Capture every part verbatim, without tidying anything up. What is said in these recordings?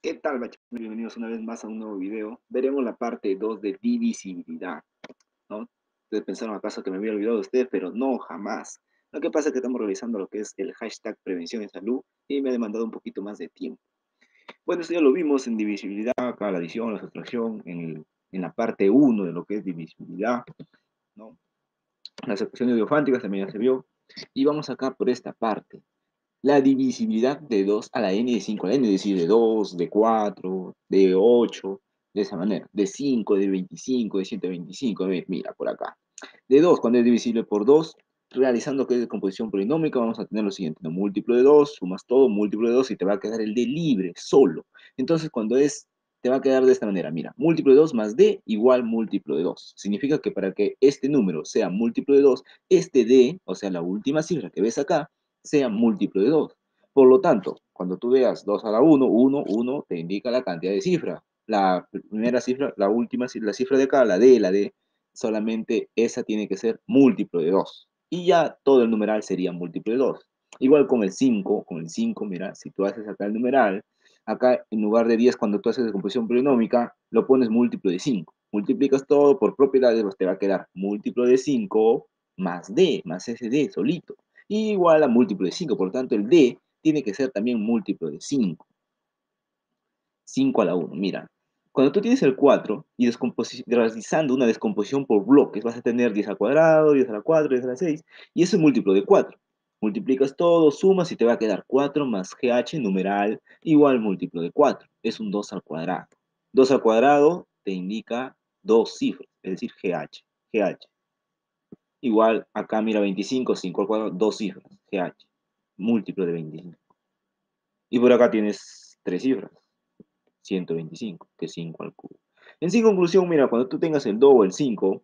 ¿Qué tal, bachilleros? Bienvenidos una vez más a un nuevo video. Veremos la parte dos de divisibilidad, ¿no? Ustedes pensaron acaso que me había olvidado de ustedes, pero no, jamás. Lo que pasa es que estamos realizando lo que es el hashtag prevención en salud y me ha demandado un poquito más de tiempo. Bueno, esto ya lo vimos en divisibilidad, acá la adición, la sustracción, en, el, en la parte uno de lo que es divisibilidad, ¿no? Las ecuaciones diofánticas también ya se vio. Y vamos acá por esta parte. La divisibilidad de dos a la n de cinco a la n, es decir, de dos, de cuatro, de ocho, de esa manera, de cinco, de veinticinco, de ciento veinticinco, mira, por acá. De dos, cuando es divisible por dos, realizando que es descomposición polinómica, vamos a tener lo siguiente, ¿no? Múltiplo de dos, sumas todo, múltiplo de dos, y te va a quedar el d libre, solo. Entonces, cuando es, te va a quedar de esta manera, mira, múltiplo de dos más d igual múltiplo de dos. Significa que para que este número sea múltiplo de dos, este d, o sea, la última cifra que ves acá, sea múltiplo de dos. Por lo tanto, cuando tú veas dos a la uno, uno, uno te indica la cantidad de cifra. La primera cifra, la última, la cifra de acá, la D, la D, solamente esa tiene que ser múltiplo de dos. Y ya todo el numeral sería múltiplo de dos. Igual con el cinco, con el cinco, mira, si tú haces acá el numeral, acá en lugar de diez, cuando tú haces descomposición polinómica, lo pones múltiplo de cinco. Multiplicas todo por propiedades, pues te va a quedar múltiplo de cinco más D, más ese D solito. Y igual a múltiplo de cinco, por lo tanto el D tiene que ser también múltiplo de cinco. cinco a la uno, mira. Cuando tú tienes el cuatro y realizando una descomposición por bloques, vas a tener diez al cuadrado, diez a la cuatro, diez a la seis, y eso es múltiplo de cuatro. Multiplicas todo, sumas y te va a quedar cuatro más gh numeral igual múltiplo de cuatro. Es un dos al cuadrado. dos al cuadrado te indica dos cifras, es decir, gh. gh. Igual acá mira veinticinco, cinco al cuadrado, dos cifras, gh. Múltiplo de veinticinco. Y por acá tienes tres cifras, ciento veinticinco, que es cinco al cubo. En sí, conclusión, mira, cuando tú tengas el dos o el cinco,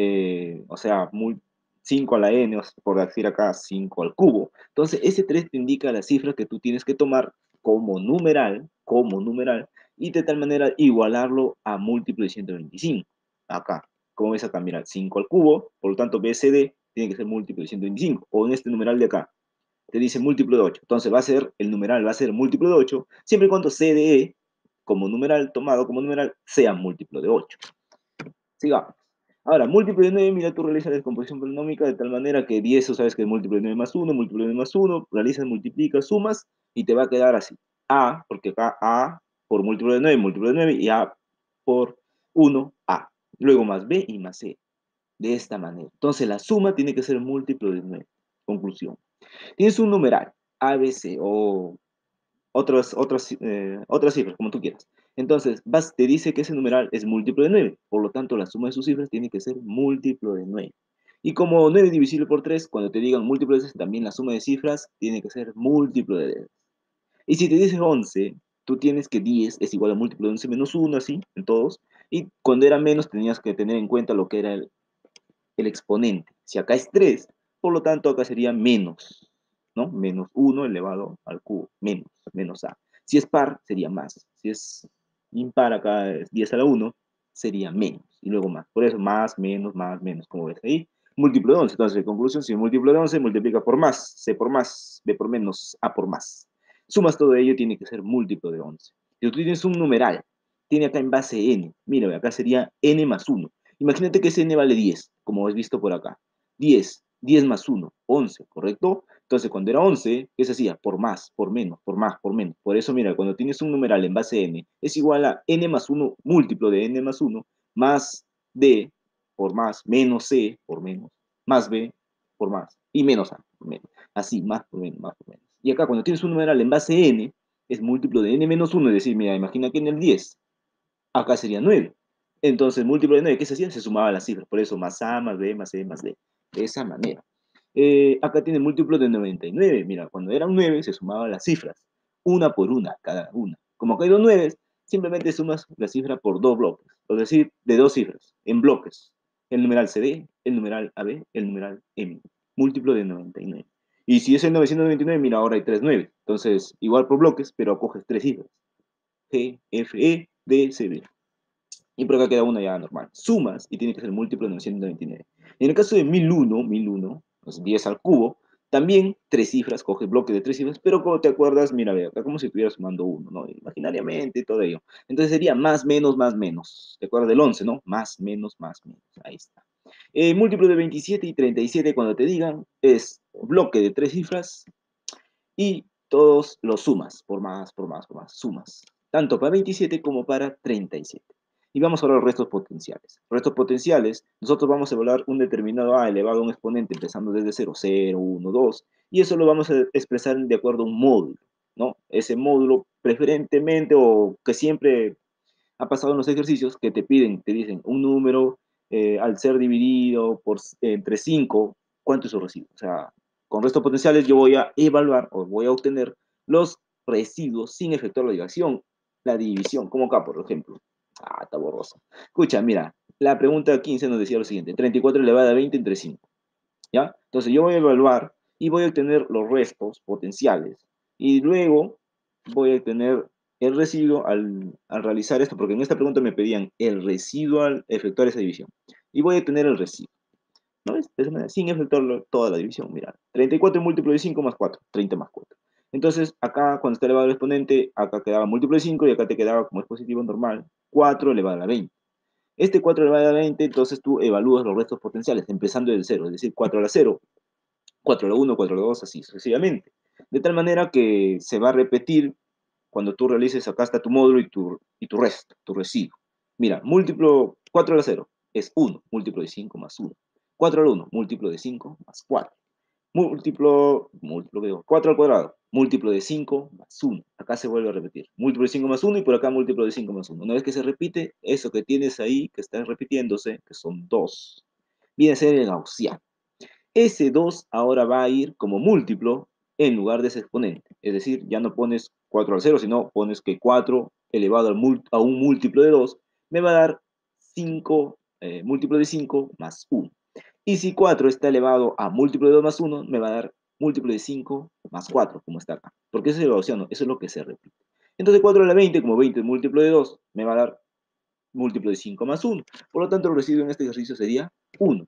eh, o sea, muy, cinco a la n, por decir acá cinco al cubo, entonces ese tres te indica la cifra que tú tienes que tomar como numeral, como numeral, y de tal manera igualarlo a múltiplo de ciento veinticinco. Acá, como ves acá, mira, cinco al cubo, por lo tanto B C D tiene que ser múltiplo de ciento veinticinco, o en este numeral de acá, te dice múltiplo de ocho. Entonces va a ser, el numeral va a ser múltiplo de ocho, siempre y cuando C de E, como numeral, tomado como numeral, sea múltiplo de ocho. Sigamos. Ahora, múltiplo de nueve, mira, tú realizas la descomposición polinómica de tal manera que diez, tú sabes que es múltiplo de nueve más uno, múltiplo de nueve más uno, realizas, multiplicas, sumas, y te va a quedar así. A, porque acá A por múltiplo de nueve, múltiplo de nueve, y A por uno, A. Luego más B y más C. De esta manera. Entonces la suma tiene que ser múltiplo de nueve. Conclusión. Tienes un numeral, A, B, C, o otras, otras, eh, otras cifras, como tú quieras. Entonces, vas, te dice que ese numeral es múltiplo de nueve. Por lo tanto, la suma de sus cifras tiene que ser múltiplo de nueve. Y como nueve divisible por tres, cuando te digan múltiplo de tres, también la suma de cifras tiene que ser múltiplo de tres. Y si te dice once, tú tienes que diez es igual a múltiplo de once menos uno, así, en todos. Y cuando era menos, tenías que tener en cuenta lo que era el, el exponente. Si acá es tres, por lo tanto, acá sería menos, ¿no? Menos uno elevado al cubo, menos, menos a. Si es par, sería más. Si es impar, acá es diez a la uno, sería menos, y luego más. Por eso, más, menos, más, menos, como ves ahí. Múltiplo de once, entonces, en conclusión, si múltiplo de once, multiplica por más, C por más, B por menos, A por más. Sumas todo ello, tiene que ser múltiplo de once. Si tú tienes un numeral, tiene acá en base n, mira, acá sería n más uno. Imagínate que ese n vale diez, como has visto por acá. diez, diez más uno, once, ¿correcto? Entonces, cuando era once, ¿qué se hacía? Por más, por menos, por más, por menos. Por eso, mira, cuando tienes un numeral en base n, es igual a n más uno, múltiplo de n más uno, más d, por más, menos c, por menos, más b, por más, y menos a, por menos. Así, más por menos, más por menos. Y acá, cuando tienes un numeral en base n, es múltiplo de n menos uno, es decir, mira, imagina que en el diez, acá sería nueve. Entonces, múltiplo de nueve, ¿qué se hacía? Se sumaba las cifras. Por eso, más A, más B, más C, más D. De esa manera. Eh, acá tiene múltiplo de noventa y nueve. Mira, cuando eran nueve, se sumaban las cifras. Una por una, cada una. Como acá hay dos nueve, simplemente sumas la cifra por dos bloques. Es decir, de dos cifras, en bloques. El numeral C D, el numeral A B, el numeral M. Múltiplo de noventa y nueve. Y si es el novecientos noventa y nueve, mira, ahora hay tres nueve. Entonces, igual por bloques, pero acoges tres cifras. G, F, E, D, C, D. Y por acá queda una ya normal. Sumas y tiene que ser múltiplo de novecientos noventa y nueve. En el caso de mil uno, mil uno, pues diez al cubo, También tres cifras, coges bloque de tres cifras, pero como te acuerdas, mira, ve acá como si estuvieras sumando uno, ¿no? Imaginariamente y todo ello. Entonces sería más, menos, más, menos. ¿Te acuerdas del once, no? Más, menos, más, menos. Ahí está. Eh, múltiplo de veintisiete y treinta y siete, cuando te digan, es bloque de tres cifras y todos los sumas, por más, por más, por más, sumas. Tanto para veintisiete como para treinta y siete. Y vamos ahora a los restos potenciales. Restos potenciales, nosotros vamos a evaluar un determinado A elevado a un exponente empezando desde cero, cero, uno, dos, y eso lo vamos a expresar de acuerdo a un módulo, ¿no? Ese módulo preferentemente o que siempre ha pasado en los ejercicios que te piden, te dicen un número eh, al ser dividido por eh, entre cinco, ¿cuánto es su residuo? O sea, con restos potenciales yo voy a evaluar o voy a obtener los residuos sin efectuar la división, la división, como acá, por ejemplo. Ah, está borroso. Escucha, mira, la pregunta quince nos decía lo siguiente, treinta y cuatro elevada a veinte entre cinco, ¿ya? Entonces yo voy a evaluar y voy a obtener los restos potenciales y luego voy a obtener el residuo al, al realizar esto, porque en esta pregunta me pedían el residuo al efectuar esa división. Y voy a obtener el residuo, ¿no ves? De esa manera, sin efectuar toda la división. Mira, treinta y cuatro múltiplo de cinco más cuatro, treinta más cuatro. Entonces, acá cuando está elevado el exponente, acá quedaba múltiplo de cinco y acá te quedaba, como es positivo normal, cuatro elevado a la veinte. Este cuatro elevado a la veinte, entonces tú evalúas los restos potenciales, empezando del cero, es decir, cuatro a la cero, cuatro a la uno, cuatro a la dos, así sucesivamente. De tal manera que se va a repetir cuando tú realices, acá está tu módulo y tu, y tu resto, tu residuo. Mira, múltiplo, cuatro a la cero es uno, múltiplo de cinco más uno. cuatro al uno, múltiplo de cinco más cuatro. Múltiplo, múltiplo digo, cuatro al cuadrado, múltiplo de cinco más uno. Acá se vuelve a repetir. Múltiplo de cinco más uno y por acá múltiplo de cinco más uno. Una vez que se repite, eso que tienes ahí, que está repitiéndose, que son dos, viene a ser el gaussiano. Ese dos ahora va a ir como múltiplo en lugar de ese exponente. Es decir, ya no pones cuatro al cero, sino pones que cuatro elevado al a un múltiplo de dos me va a dar cinco, eh, múltiplo de cinco más uno. Y si cuatro está elevado a múltiplo de dos más uno, me va a dar múltiplo de cinco más cuatro, como está acá. Porque eso es el gaussiano, eso es lo que se repite. Entonces cuatro a la veinte, como veinte es múltiplo de dos, me va a dar múltiplo de cinco más uno. Por lo tanto, el residuo en este ejercicio sería uno.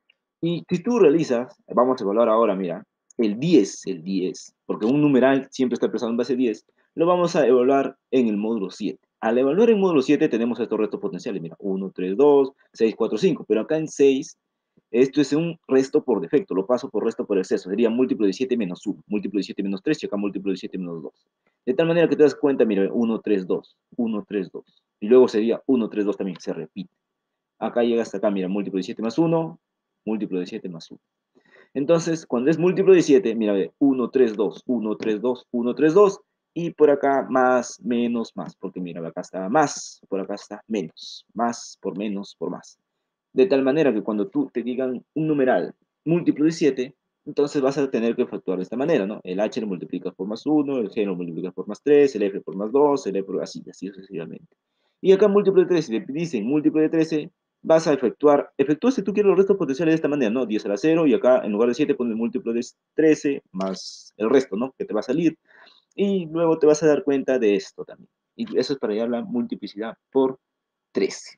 Y si tú realizas, vamos a evaluar ahora, mira, el diez, el diez, porque un numeral siempre está expresado en base diez, lo vamos a evaluar en el módulo siete. Al evaluar en módulo siete tenemos estos restos potenciales, mira, uno, tres, dos, seis, cuatro, cinco, pero acá en seis, esto es un resto por defecto, lo paso por resto por exceso, sería múltiplo de siete menos uno, múltiplo de siete menos tres, y acá múltiplo de siete menos dos. De tal manera que te das cuenta, mira, uno, tres, dos, uno, tres, dos, y luego sería uno, tres, dos también, se repite. Acá llega hasta acá, mira, múltiplo de siete más uno, múltiplo de siete más uno. Entonces, cuando es múltiplo de siete, mira, ve, uno, tres, dos, uno, tres, dos, uno, tres, dos, y por acá más, menos, más, porque mira, acá está más, por acá está menos, más por menos por más. De tal manera que cuando tú te digan un numeral múltiplo de siete, entonces vas a tener que efectuar de esta manera, ¿no? El h lo multiplicas por más uno, el g lo multiplicas por más tres, el f por más dos, el e por así, así sucesivamente. Y acá múltiplo de trece, si te dicen múltiplo de trece, vas a efectuar, efectúa si tú quieres los restos potenciales de esta manera, ¿no? diez a la cero, y acá en lugar de siete pones múltiplo de trece más el resto, ¿no? Que te va a salir. Y luego te vas a dar cuenta de esto también. Y eso es para hallar la multiplicidad por trece.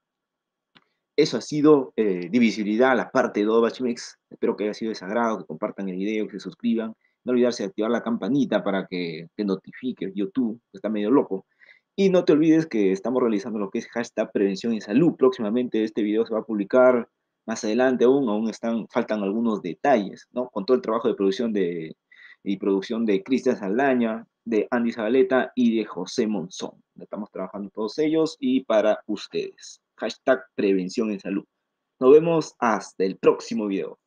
Eso ha sido eh, divisibilidad, la parte dos, Bachimix. Espero que haya sido de sagrado, que compartan el video, que se suscriban. No olvidarse de activar la campanita para que te notifique YouTube, que está medio loco. Y no te olvides que estamos realizando lo que es hashtag prevención y salud. Próximamente este video se va a publicar más adelante aún, aún están, faltan algunos detalles, ¿no? Con todo el trabajo de producción de, y producción de Cristian Saldaña, de Andy Zabaleta y de José Monzón. Estamos trabajando todos ellos y para ustedes. Hashtag prevención en salud. Nos vemos hasta el próximo video.